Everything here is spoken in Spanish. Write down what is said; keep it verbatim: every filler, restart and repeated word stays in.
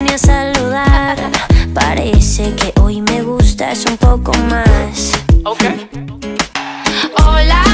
vine a saludar. Parece que hoy me gustas un poco más. Ok. Hola,